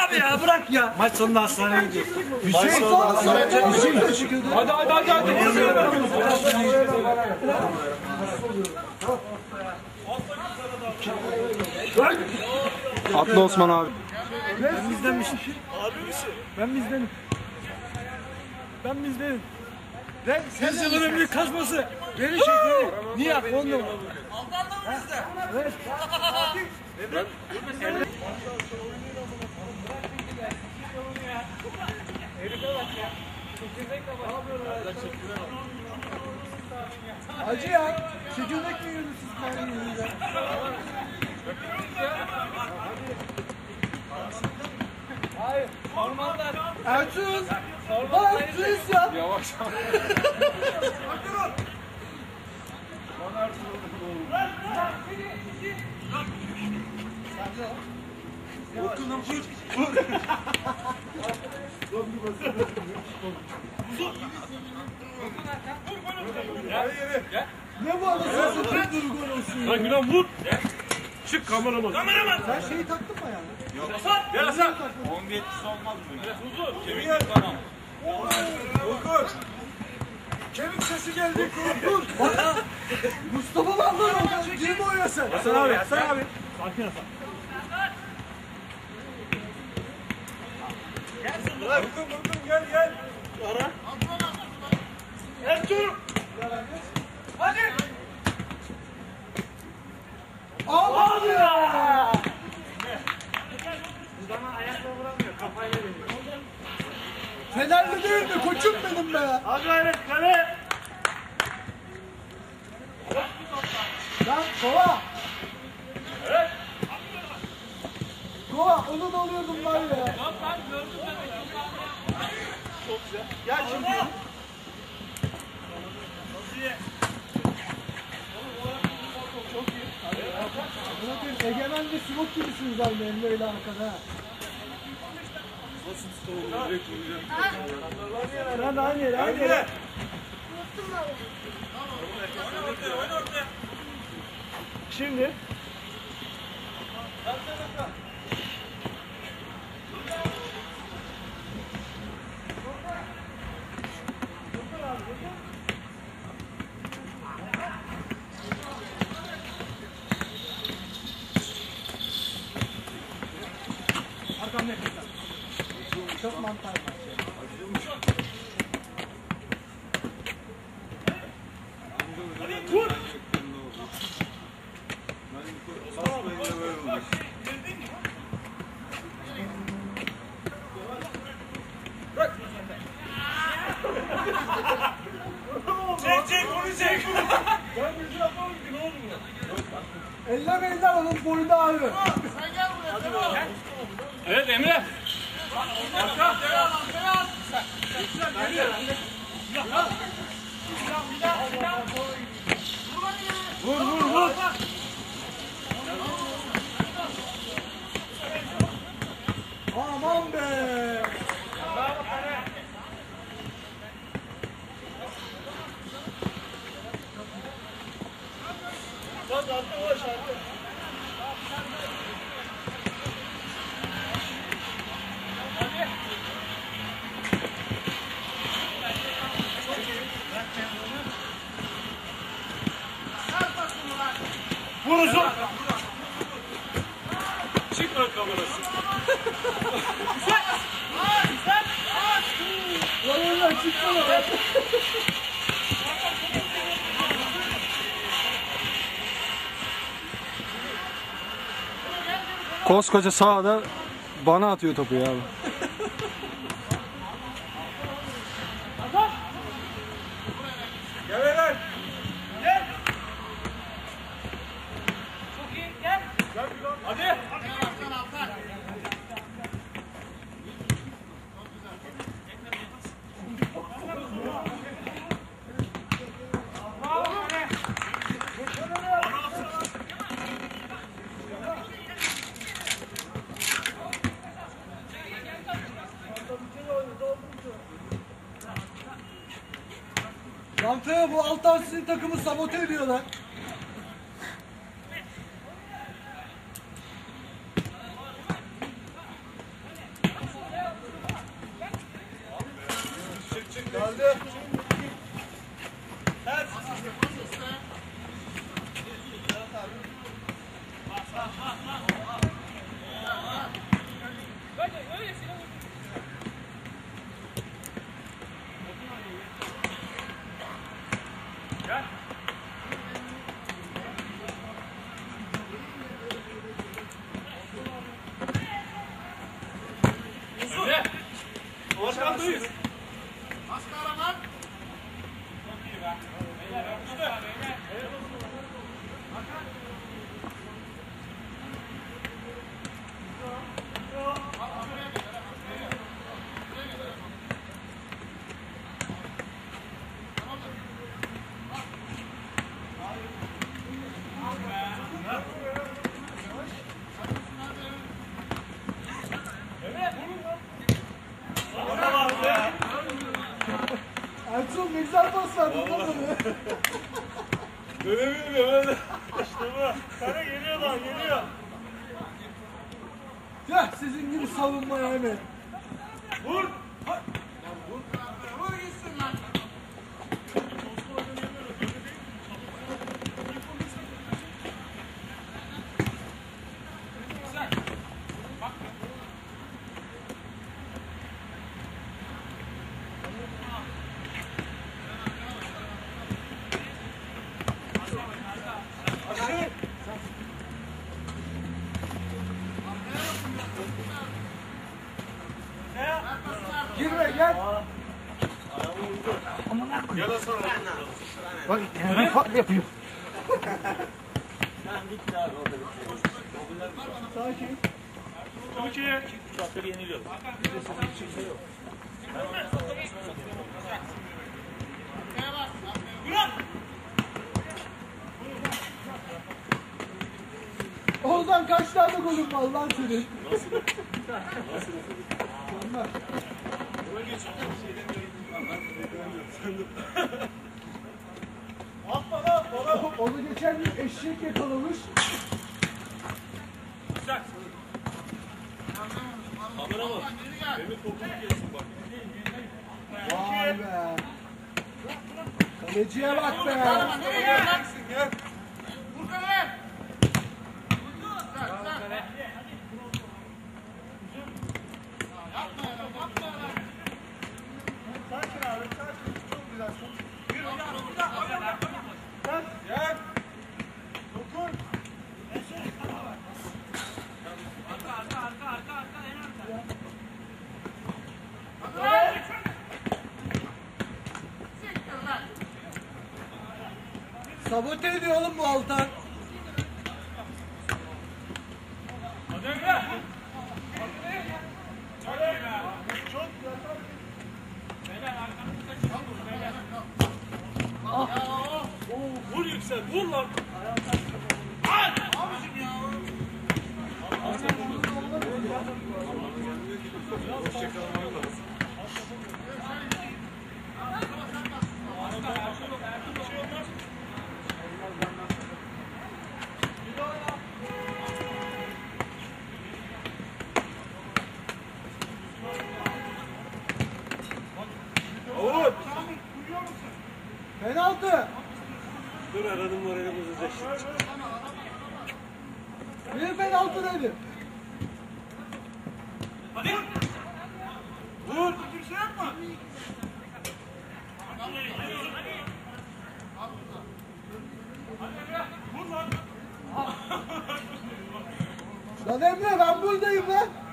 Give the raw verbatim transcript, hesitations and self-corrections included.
abi ya bırak ya. Maç sonunda hastaneye gidiyoruz. Maç sonunda hastaneye gidiyoruz. Hadi hadi hadi hadi. Atlı Osman abi. Ben bizdenmişim. Abi misin? Ben bizdenim. Ben bizdenim. Ben Yüzyılın en büyük kasması. Beni çek beni. Niye? On numara. Aldandı mı bizde? Evet. Acı ya. Çekirdek mi yiyorsunuz siz benim yüzümden? Hayır. Ormanlar. Ertuğrul. Bak siz ya. Yavaş. Okunum vur. Vur. Ne bu anasını satayım dur gol olsun ya. Lan Gülen vur. Çık kameraman. Kameraman. Sen şeyi taktın mı yani? Yok. Gel Hasan. on bir etkisi olmaz mı? Huzur. Kemik tamam. Okur. Kemik sesi geldi. Dur. Mustafa var lan orada. Girme oraya sen. Hasan abi. Hasan abi. Sakin Hasan. Vurdum vurdum gel gel. Ara. Ertuğrul. Hadi. Aman ya. Buradan ayakla vuramıyor. Kafayla veriyor. Fenerli değil mi? Koçum benim be. Hadi gayret kale. Lan kova. Evet. Kova onu da alıyordum var ya. Ben gördüm ben. Çok güzel. Gel şimdi. Bakın Egemen ve Sivok gibisiniz aynı Emre ile arkada. Lan aynı yer, aynı yer. Şimdi. Arkamda yakışlar. Çok mantar var. Vur. Çek çek onu çek. Ben bir şey yapamam ki ne oldu bu? Eller eller onun boyunda ağrıyor. Evet Emre. Arka. Vur vur vur. Aman be. Bak arkadaş artık. Vur uzun. Çık lan kamerası. Lan onlar çıktı mı? Koskoca sahada bana atıyor topu ya abi. Gel Eren. Gel. Çok iyi gel. Gel Gülen. Hadi. Lantaya bu Altan sizin takımı sabote ediyorlar. Arkandayız. Ertuğrul ne güzel pas verdin lan bana. Dönebilmiyor öyle. İşte bu. Sana geliyor lan geliyor. Ya sizin gibi savunmaya hemen. Vur. Girme gel. Ya da sonra. Bak yani fark yapıyor. Sakin. Türkiye. Oğuzhan kaç tane golün var lan senin? Nasıl? Nasıl? Atma lan bana. Onu geçen gün eşek yakalamış. Güzel. Kamera bak. Benim topumu gelsin bak. Vay be. Kaleciye bak be. Sakin abi sakin. Çok güzel. Yürü burada. Gel. Dokun. Arka arka arka arka arka en arka. Sabote ediyor oğlum bu Altan. Çok güzel. Vur yüksel, vur lan. Abicim ya. Oğlum. Penaltı. Dur aradım morali bozacak şimdi. Bir penaltı dedi. Hadi. Vur. Bir şey yapma. Lan Emre ben buradayım lan.